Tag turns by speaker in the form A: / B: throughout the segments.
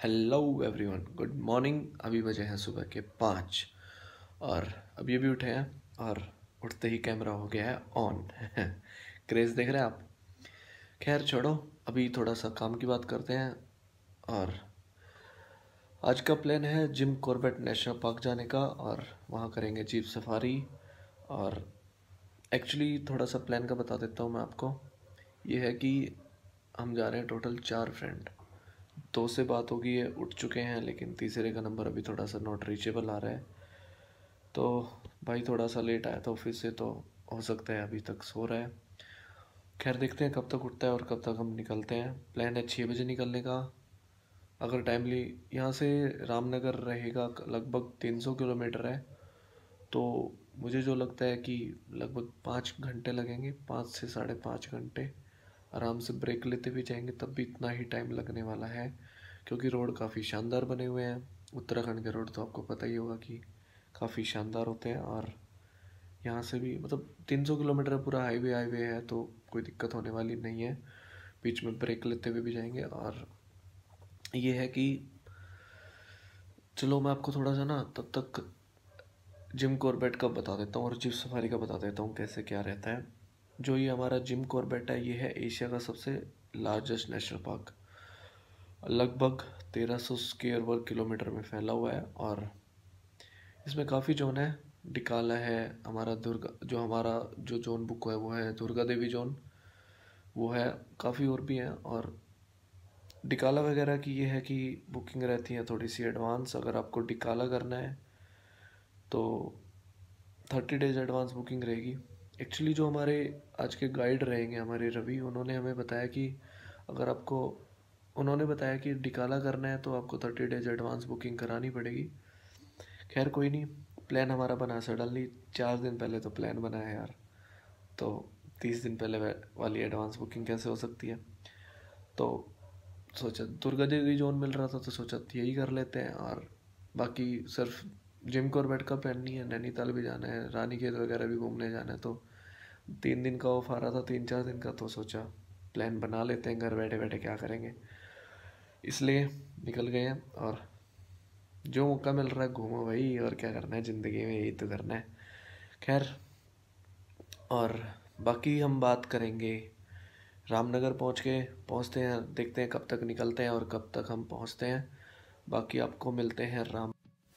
A: Hello everyone, good morning. अभी बजे हैं सुबह के 5 और अभी अभी उठे हैं और उठते ही कैमरा हो गया है ऑन। क्रेज़ देख रहे हैं आप। खैर छोड़ो, अभी थोड़ा सा काम की बात करते हैं। और आज का प्लान है जिम कॉर्बेट नेशनल पार्क जाने का और वहाँ करेंगे जीप सफारी। और एक्चुअली थोड़ा सा प्लान का बता देता हूँ मैं आपको। ये है कि हम जा रहे हैं टोटल 4 फ्रेंड। 2 से बात हो गई है, उठ चुके हैं, लेकिन तीसरे का नंबर अभी थोड़ा सा नॉट रीचेबल आ रहा है। तो भाई थोड़ा सा लेट आया था ऑफिस से, तो हो सकता है अभी तक सो रहा है। खैर देखते हैं कब तक उठता है और कब तक हम निकलते हैं। प्लान है 6 बजे निकलने का। अगर टाइमली यहाँ से रामनगर रहेगा लगभग 300 किलोमीटर है, तो मुझे जो लगता है कि लगभग 5 घंटे लगेंगे, 5 से 5.5 घंटे। आराम से ब्रेक लेते हुए जाएंगे तब भी इतना ही टाइम लगने वाला है, क्योंकि रोड काफ़ी शानदार बने हुए हैं। उत्तराखंड के रोड तो आपको पता ही होगा कि काफ़ी शानदार होते हैं। और यहाँ से भी मतलब 300 किलोमीटर पूरा हाईवे है, तो कोई दिक्कत होने वाली नहीं है। बीच में ब्रेक लेते हुए भी जाएंगे। और ये है कि चलो मैं आपको थोड़ा सा ना तब तक जिम कॉर्बेट का बता देता हूँ और जीप सफारी का बता देता हूँ कैसे क्या रहता है। जो ये हमारा जिम कॉर्बेट है, ये है एशिया का सबसे लार्जेस्ट नेशनल पार्क। लगभग 1300 स्क्वायर वर्ग किलोमीटर में फैला हुआ है। और इसमें काफ़ी जोन है। डिकाला है हमारा, हमारा जो जोन बुक है वो है दुर्गा देवी जोन, वो है। काफ़ी और भी हैं। और डिकाला वगैरह की ये है कि बुकिंग रहती है थोड़ी सी एडवांस। अगर आपको डिकाला करना है तो 30 डेज एडवांस बुकिंग रहेगी। एक्चुअली जो हमारे आज के गाइड रहेंगे हमारे रवि, उन्होंने हमें बताया कि अगर आपको उन्होंने बताया कि डिकाला करना है तो आपको 30 डेज एडवांस बुकिंग करानी पड़ेगी। खैर कोई नहीं, प्लान हमारा बना सडनली 4 दिन पहले तो प्लान बना है यार, तो 30 दिन पहले वाली एडवांस बुकिंग कैसे हो सकती है। तो सोचा दुर्गा देवी जोन मिल रहा था तो सोचा यही कर लेते हैं। और बाकी सिर्फ जिम कॉर्बेट का प्लान नहीं है, नैनीताल भी जाना है, रानीखेत वगैरह भी घूमने जाना है। तो 3 दिन का ऑफ आ रहा था, 3-4 दिन का, तो सोचा प्लान बना लेते हैं, घर बैठे बैठे क्या करेंगे, इसलिए निकल गए हैं। और जो मौका मिल रहा है घूमो भाई, और क्या करना है ज़िंदगी में, यही तो करना है। खैर, और बाकी हम बात करेंगे रामनगर पहुँचते हैं, देखते हैं कब तक निकलते हैं और कब तक हम पहुँचते हैं। बाकी आपको मिलते हैं राम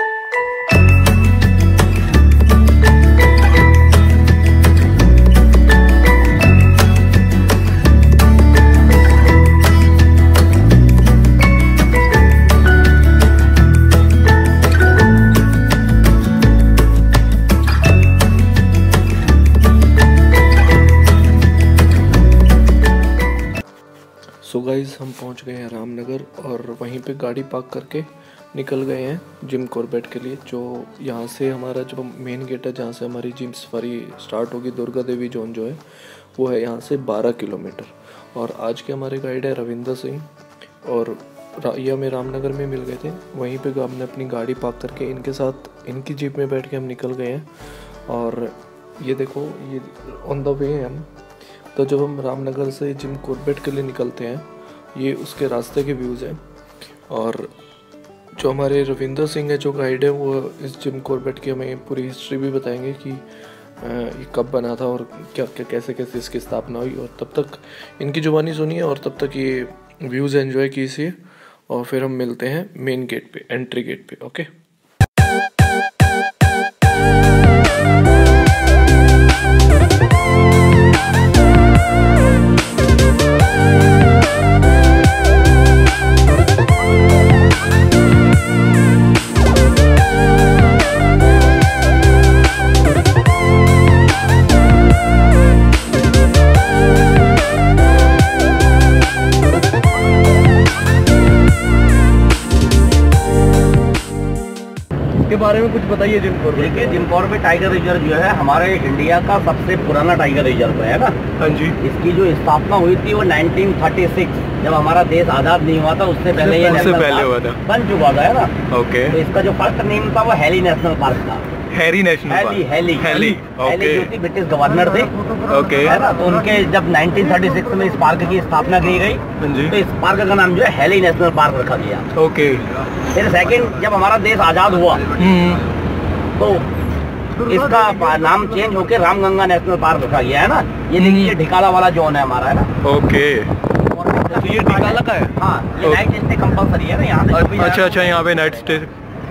A: गाइस, हम पहुंच गए हैं रामनगर और वहीं पे गाड़ी पार्क करके निकल गए हैं जिम कॉर्बेट के लिए। जो यहाँ से हमारा जो मेन गेट है, जहाँ से हमारी जिम सफारी स्टार्ट होगी, दुर्गा देवी जोन जो है वो है यहाँ से 12 किलोमीटर। और आज के हमारे गाइड है रविंदर सिंह, और ये हमें रामनगर में मिल गए थे। वहीं पे हमने अपनी गाड़ी पार्क करके इनके साथ इनकी जीप में बैठ के हम निकल गए हैं। और ये देखो, ये ऑन द वे हैं हम। तो जब हम रामनगर से जिम कॉर्बेट के लिए निकलते हैं, ये उसके रास्ते के व्यूज़ हैं। और जो हमारे रविंदर सिंह है जो गाइड है, वो इस जिम कॉर्बेट की हमें पूरी हिस्ट्री भी बताएंगे कि ये कब बना था और क्या क्या कैसे कैसे इसकी स्थापना हुई। और तब तक इनकी जुबानी सुनिए और तब तक ये व्यूज़ एंजॉय कीजिए। और फिर हम मिलते हैं मेन गेट पे, एंट्री गेट पे। ओके।
B: के बारे में कुछ बताइए जिम कॉर्बेट।
C: देखिए, जिम कॉर्बेट टाइगर रिजर्व जो है हमारे इंडिया का सबसे पुराना टाइगर रिजर्व है ना।
B: हाँ जी।
C: इसकी जो स्थापना हुई थी वो 1936, जब हमारा देश आज़ाद नहीं हुआ था, उससे पहले ये नेशनल पार्क बन चुका था, है ना।
B: ओके।
C: तो इसका जो फर्स्ट नेम था वो हेली नेशनल पार्क था।
B: हैरी नेशनल
C: हेली जो थी ब्रिटिश गवर्नर थे।
B: ओके,
C: है ना। तो उनके जब 1936 में इस पार्क की स्थापना की गई तो इस पार्क का नाम जो है हेली नेशनल पार्क रखा गया।
B: ओके।
C: फिर सेकंड जब हमारा देश आजाद हुआ तो इसका नाम चेंज होके रामगंगा नेशनल पार्क रखा गया है ना। ये देखिए ढिकाला वाला जोन है हमारा, है ना।
B: ओके,
C: ये ढिकाला का है। हाँ, ये नाइट स्टे कंपलसरी है ना यहाँ पे।
B: अच्छा, यहाँ पे नाइट स्टे।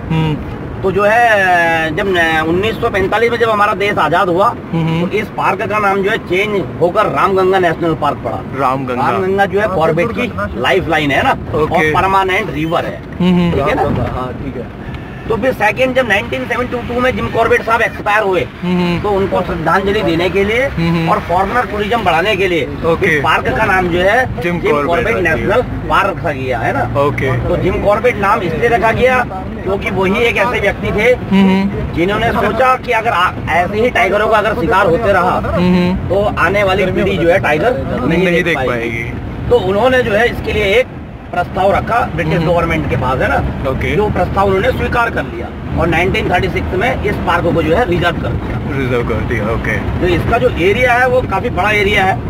C: तो जो है जब 1945 में जब हमारा देश आजाद हुआ तो इस पार्क का नाम जो है चेंज होकर रामगंगा नेशनल पार्क पड़ा। रामगंगा जो है कॉर्बेट की लाइफ लाइन है ना, और परमानेंट रिवर है, ठीक है ना।
B: हाँ, ठीक है।
C: तो फिर सेकंड जब 1972 में जिम कॉर्बेट साहब एक्सपायर हुए तो उनको श्रद्धांजलि देने के लिए और फॉरेनर टूरिज्म बढ़ाने के लिए इस पार्क का नाम जो है जिम कॉर्बेट नेशनल पार्क रखा गया, है ना।
B: ओके।
C: तो जिम कॉर्बेट नाम इसलिए रखा गया क्योंकि वही एक ऐसे व्यक्ति थे जिन्होंने सोचा कि अगर ऐसे ही टाइगरों का अगर शिकार होते रहा तो आने वाली पीढ़ी जो है टाइगर नहीं देख पाएगी। तो उन्होंने जो है इसके लिए एक प्रस्ताव रखा ब्रिटिश गवर्नमेंट के पास, है ना। जो प्रस्ताव उन्होंने स्वीकार कर लिया और 1936 में इस पार्क को जो है रिजर्व कर दिया।
B: ओके।
C: तो इसका जो एरिया है वो काफी बड़ा एरिया है,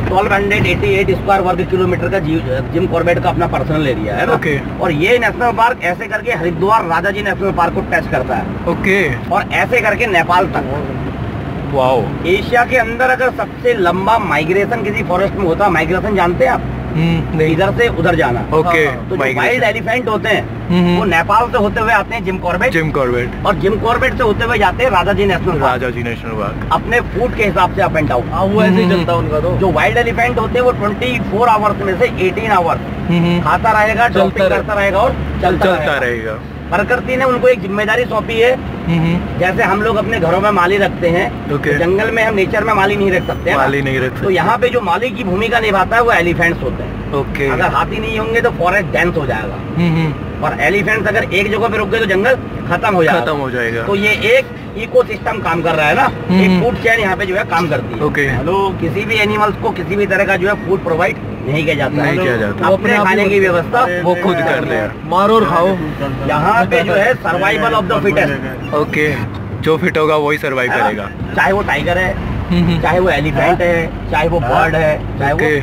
C: 1288 स्क्वायर वर्ग किलोमीटर का जिम कॉर्बेट का अपना पर्सनल एरिया है ना। और ये नेशनल पार्क ऐसे करके हरिद्वार राजाजी नेशनल पार्क को टच करता है।
B: ओके।
C: और ऐसे करके नेपाल तक।
B: वाओ।
C: एशिया के अंदर अगर सबसे लंबा माइग्रेशन किसी फॉरेस्ट में होता है, माइग्रेशन जानते हैं आप? इधर से उधर जाना।
B: ओके।
C: तो जो वाइल्ड एलिफेंट होते हैं वो नेपाल से होते हुए आते हैं जिम कॉर्बेट, और जिम कॉर्बेट से होते हुए जाते हैं राजाजी नेशनल पार्क अपने फूड के हिसाब से अप एंड डाउन।
B: वो ऐसे ही चलता है उनका। तो
C: जो वाइल्ड एलिफेंट होते हैं वो 24 आवर्स में से 18 आवर्स खाता रहेगा, ड्रॉपिंग करता रहेगा और चलता रहेगा। प्रकृति ने उनको एक जिम्मेदारी सौंपी है, जैसे हम लोग अपने घरों में माली रखते हैं, जंगल में हम नेचर में माली नहीं रख सकते। तो यहाँ पे जो माली की भूमिका निभाता है वो एलिफेंट्स होते हैं। अगर हाथी नहीं होंगे तो फॉरेस्ट डेंस हो जाएगा, और एलिफेंट्स अगर एक जगह पे रुक गए तो जंगल खत्म हो जाएगा। तो ये एक इकोसिस्टम काम कर रहा है ना, एक फूड चेन यहाँ पे जो है काम करती है। तो किसी भी एनिमल्स को किसी भी तरह का जो है फूड प्रोवाइड नहीं किया जाता है। अपने खाने की व्यवस्था वो खुद करते हैं, मारो और खाओ। यहाँ पे जो है survival of the fittest.
B: Okay. जो फिट होगा वही सर्वाइव करेगा,
C: चाहे वो टाइगर है, चाहे वो एलिफेंट है, चाहे वो बर्ड है, चाहे वो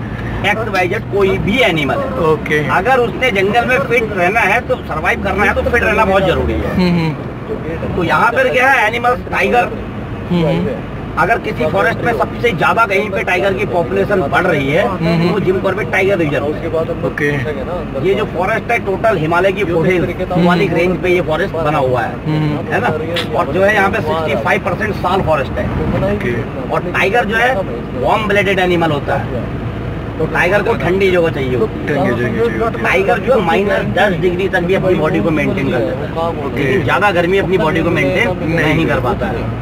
C: XYZ कोई भी एनिमल है।
B: ओके।
C: अगर उसने जंगल में फिट रहना है तो सर्वाइव करना है तो फिट रहना बहुत जरूरी है। तो यहाँ पर क्या है, एनिमल्स टाइगर अगर किसी फॉरेस्ट में सबसे ज्यादा कहीं पे टाइगर की पॉपुलेशन बढ़ रही है तो वो Jim Corbett tiger reserve.
B: Okay.
C: ये जो फॉरेस्ट है टोटल हिमालय की हिमालयिक रेंज पे ये फॉरेस्ट बना हुआ है ना। और जो है यहाँ पे 65% साल फॉरेस्ट है। और टाइगर जो है वार्म ब्लडेड एनिमल होता है, तो टाइगर को ठंडी जगह चाहिए होती है। टाइगर जो -10 डिग्री तक भी अपनी बॉडी को मेंटेन कर लेता है, लेकिन ज्यादा गर्मी अपनी बॉडी को मेंटेन नहीं कर पाता है,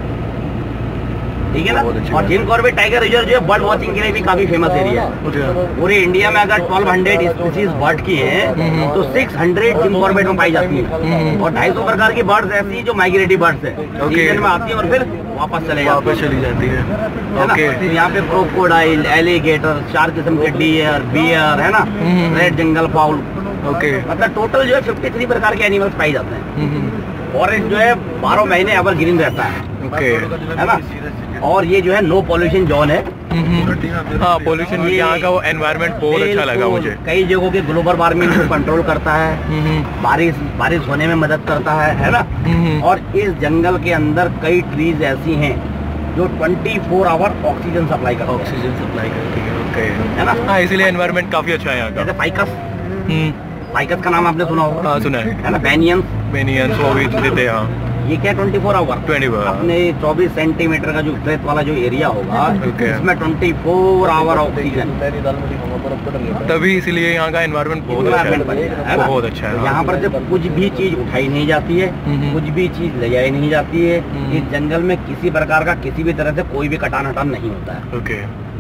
C: ठीक है ना। और जिम कॉर्बेट टाइगर रिजर्व जो है बर्ड वॉचिंग के लिए भी काफी फेमस एरिया है। पूरे इंडिया में अगर 1200 स्पीसीज बर्ड की है तो 600 जिम कॉर्बेट में पाई जाती है, और 250 प्रकार की बर्ड्स ऐसी हैं जो माइग्रेटिव बर्ड्स है, सीजन में आती है और फिर वापस चली जाती है ना। तो यहाँ पे क्रोकोडाइल, एलिगेटर, 4 किस्म के डियर, बियर, है ना, रेड जंगल फाउल। मतलब टोटल जो है 53 प्रकार के एनिमल्स पाई जाते हैं। फॉरेस्ट जो है 12 महीने एवर ग्रीन रहता है, है ना। और ये जो है नो पॉल्यूशन जोन है।
B: हाँ, पॉल्यूशन यहाँ का वो एनवायरनमेंट बहुत अच्छा लगा मुझे।
C: कई जगहों के ग्लोबल वार्मिंग को कंट्रोल करता है, बारिश होने में मदद करता है ना। और इस जंगल के अंदर कई ट्रीज ऐसी हैं जो 24 आवर ऑक्सीजन सप्लाई करती है, है ना।
B: हाँ, इसीलिए एनवायरनमेंट काफी अच्छा है यहाँ का।
C: जैसे फाइकस का नाम आपने सुना होगा?
B: हाँ, सुना है
C: ना। बेनियंस
B: वो भी देते हैं।
C: ये क्या 24 आवर अपने 24 सेंटीमीटर का जो ब्रेथ वाला जो एरिया होगा इसमें 24 आवर ऑक्सीजन,
B: तभी इसीलिए यहाँ का एनवायरनमेंट बहुत अच्छा है।
C: यहाँ पर जब कुछ भी चीज उठाई नहीं जाती है, कुछ भी चीज ले जाई नहीं जाती है, इस जंगल में किसी प्रकार का किसी भी तरह से कोई भी कटान हटान नहीं होता है।
B: ओके,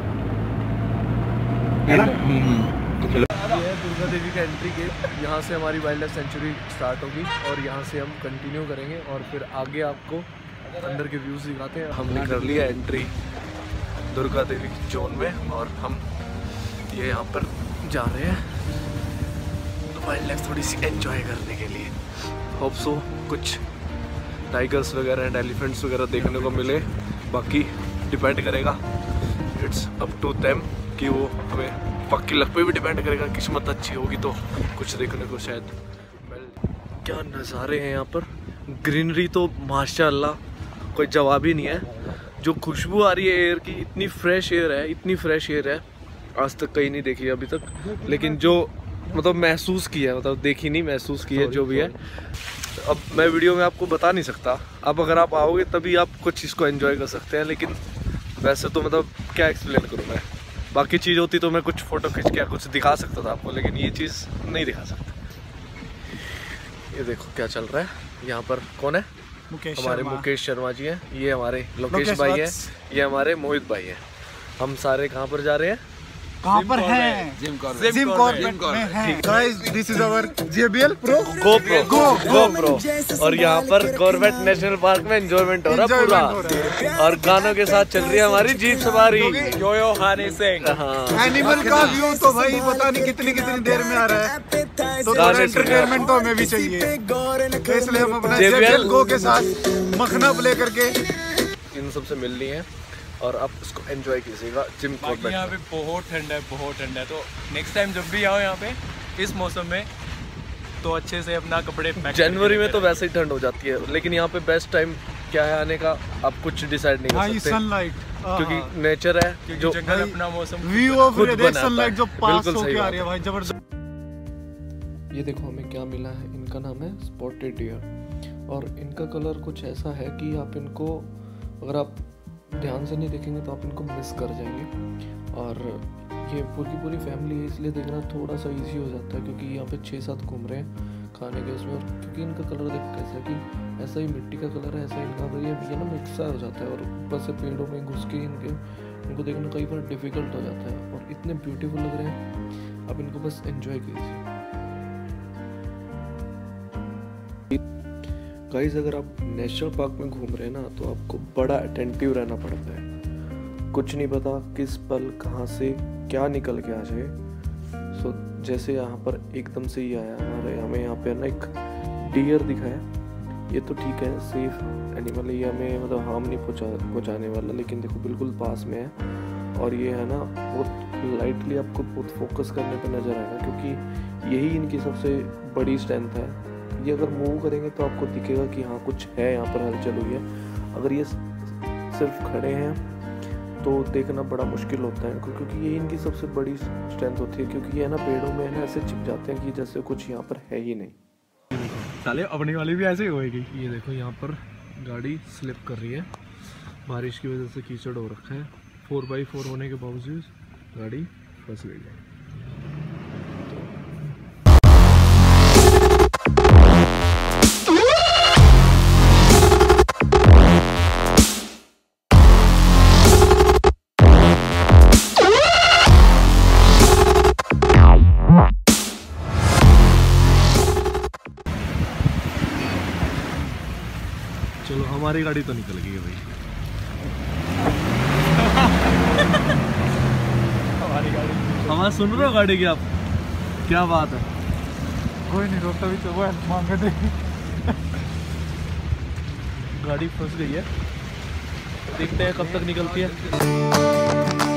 C: है ना।
A: दुर्गा देवी का एंट्री गेट, यहाँ से हमारी वाइल्ड लाइफ सेंचुरी स्टार्ट होगी और यहाँ से हम कंटिन्यू करेंगे और फिर आगे आपको अंदर के व्यूज़ दिखाते हैं। हमने कर लिया एंट्री दुर्गा देवी जोन में और हम ये यहाँ पर जा रहे हैं तो वाइल्ड लाइफ थोड़ी सी एंजॉय करने के लिए। होप सो कुछ टाइगर्स वगैरह एंड एलिफेंट्स वगैरह देखने को मिले। बाकी डिपेंड करेगा, इट्स अप टू देम कि वो हमें, पक्की लक पे भी डिपेंड करेगा। किस्मत अच्छी होगी तो कुछ देखने को शायद। क्या नज़ारे हैं यहाँ पर, ग्रीनरी तो माशाल्लाह कोई जवाब ही नहीं है। जो खुशबू आ रही है एयर की, इतनी फ्रेश एयर है, इतनी फ्रेश एयर है, आज तक कहीं नहीं देखी अभी तक। लेकिन जो मतलब महसूस किया है, मतलब देखी नहीं, महसूस की है जो भी है। अब मैं वीडियो में आपको बता नहीं सकता, अब अगर आप आओगे तभी आप कुछ इसको एंजॉय कर सकते हैं। लेकिन वैसे तो मतलब क्या एक्सप्लेन करूँ मैं, बाकी चीज़ होती तो मैं कुछ फ़ोटो खींच के कुछ दिखा सकता था आपको, लेकिन ये चीज़ नहीं दिखा सकता। ये देखो क्या चल रहा है यहाँ पर। कौन है? हमारे मुकेश शर्मा जी हैं, ये हमारे लोकेश भाई हैं, ये हमारे मोहित भाई हैं। हम सारे कहाँ पर जा रहे हैं?
D: कहाँ पर हैं? जिम कॉर्बेट में हैं। Guys, this is our JBL Pro
A: GoPro। और यहाँ पर कॉर्बेट नेशनल पार्क में एंजॉयमेंट हो रहा पूरा, और गानों के साथ चल रही है हमारी जीप सवारी, यो हनी सिंह।
D: एनिमल का व्यू तो भाई पता नहीं कितनी देर में आ रहा है, तो एंटरटेनमेंट तो हमें भी चाहिए, तो इसलिए हम अपना JBL Go के साथ मखना प्ले करके
A: इन सबसे मिल रही है और आप इसको एंजॉय कीजिएगा। जिम कॉर्बेट
B: यहाँ पे बहुत ठंडा है, बहुत ठंडा है। तो नेक्स्ट टाइम जब भी आओ यहाँ पे इस मौसम में, तो अच्छे से अपना कपड़े पैक।
A: जनवरी में तो वैसे ही ठंड हो जाती है, लेकिन यहाँ पे बेस्ट टाइम क्या है आने का, आप कुछ डिसाइड नहीं कर सकते।
D: सनलाइट,
A: क्योंकि नेचर है, जो
B: जंगल अपना मौसम
D: व्यू ऑफ सनलाइट जो पास होके आ रही है भाई, जबरदस्त।
A: ये देखो हमें क्या मिला है, इनका नाम है स्पॉटेड डियर, और इनका कलर कुछ ऐसा है कि आप इनको, अगर आप ध्यान से नहीं देखेंगे तो आप इनको मिस कर जाएंगे। और ये पूरी फैमिली है, इसलिए देखना थोड़ा सा इजी हो जाता है, क्योंकि यहाँ पे 6-7 घूम रहे हैं खाने के उसमें। और क्योंकि इनका कलर देख कैसा कि ऐसा ही मिट्टी का कलर है, ऐसा इनका ये ना मिक्सा हो जाता है, और ऊपर से पेड़ों में घुस के इनको देखना कई बार डिफ़िकल्ट हो जाता है। और इतने ब्यूटीफुल लग रहे हैं, आप इनको बस एंजॉय कीजिए। गाइस, अगर आप नेशनल पार्क में घूम रहे हैं ना, तो आपको बड़ा अटेंटिव रहना पड़ता है। कुछ नहीं पता किस पल कहाँ से क्या निकल के आ जाए। सो जैसे यहाँ पर एकदम से ही आया हमें यहाँ पे ना एक डियर दिखा है। ये तो ठीक है, सेफ एनिमल है, ये हमें मतलब हार्म नहीं पहुँचाने वाला, लेकिन देखो बिल्कुल पास में है। और ये है ना बहुत लाइटली आपको बहुत फोकस करने पे नज़र आएगा, क्योंकि यही इनकी सबसे बड़ी स्ट्रेंथ है। ये अगर मूव करेंगे तो आपको दिखेगा कि हाँ कुछ है यहाँ पर, हलचल हुई है। अगर ये सिर्फ खड़े हैं तो देखना बड़ा मुश्किल होता है, क्योंकि ये इनकी सबसे बड़ी स्ट्रेंथ होती है, क्योंकि ये है ना पेड़ों में है ना ऐसे चिप जाते हैं कि जैसे कुछ यहाँ पर है ही नहीं।
B: साले अपनी वाली भी ऐसे ही होएगी।
A: ये देखो यहाँ पर गाड़ी स्लिप कर रही है, बारिश की वजह से कीचड़ हो रखा है। 4x4 होने के बावजूद गाड़ी फंस गई है। चलो हमारी गाड़ी तो निकल गई है भाई।
B: हमारी गाड़ी,
A: आवाज सुन रहे हो गाड़ी की आप? क्या बात है,
D: कोई नहीं रोकता भी तो वो मांग दे।
A: गाड़ी फंस गई है, देखते हैं कब तक निकलती है।